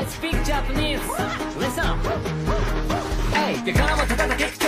I speak Japanese. Listen. Hey, 手からも叩け